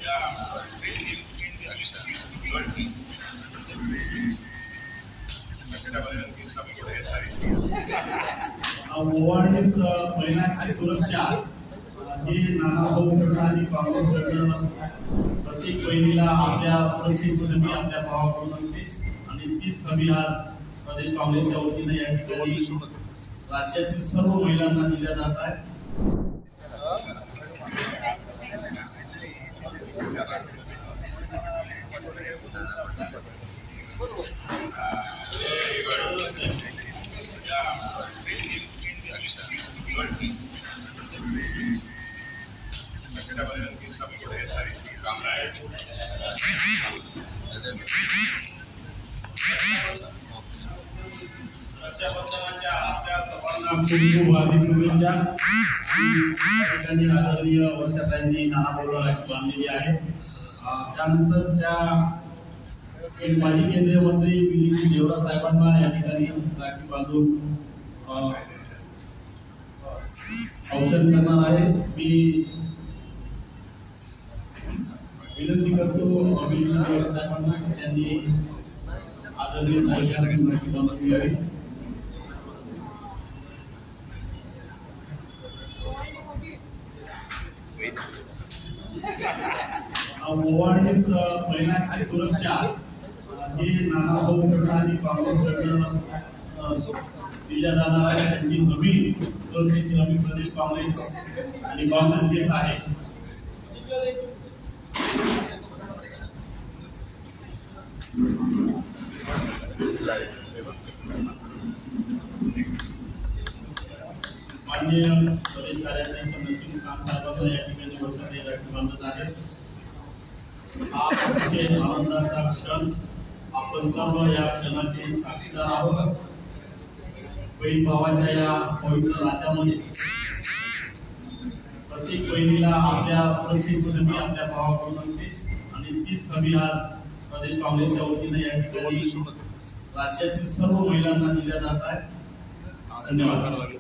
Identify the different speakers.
Speaker 1: ओवाळणीत महिलांची सुरक्षा हे नानाभाऊ कडून आणि काँग्रेसकडून प्रत्येक बहिणीला आपल्या सुरक्षेची हमी आपल्या भावाकडून असते आणि तीच हमी आज प्रदेश काँग्रेसच्या वतीने या ठिकाणी राज्यातील सर्व महिलांना दिल्या जात आहे। रक्षाबंधनाच्या आपल्या सर्वांना खूप हार्दिक शुभेच्छा। ठिकाणी आदरणीय वर्षाताईंनी नानाभाऊला राखी बांधलेली आहे। त्यानंतर त्या माजी केंद्रीय मंत्री पी देवरा साहेबांना या ठिकाणी राखी बांधून औषध करणार आहे। मी विनंती करतो अभिनेता देवरा साहेबांना की त्यांनी आदरणीय ताईंना राखी बांधून घ्यावी। ओवाळणीत महिलांची सुरक्षा हे नानाभाऊ कडून आणि काँग्रेसकडून दिल्या जाणार आहे। त्यांची हमी सुरक्षेची हमी प्रदेश काँग्रेस आणि काँग्रेस घेत आहे। माननीय प्रदेश कार्याध्यक्ष नसीम खान साहेबांना या ठिकाणी वर्षाताई राखी बांधत आहे। हा अतिशय आनंदाचा क्षण, आपण सर्व या क्षणाचे साक्षीदार आहोत। बहीण भावाच्या या पवित्र नात्यामध्ये प्रत्येक बहिणीला आपल्या सुरक्षेची हमी आपल्या भावाकडून असते आणि तीच हमी आज प्रदेश काँग्रेसच्या वतीने या ठिकाणी राज्यातील सर्व महिलांना दिल्या जात आहे। धन्यवाद।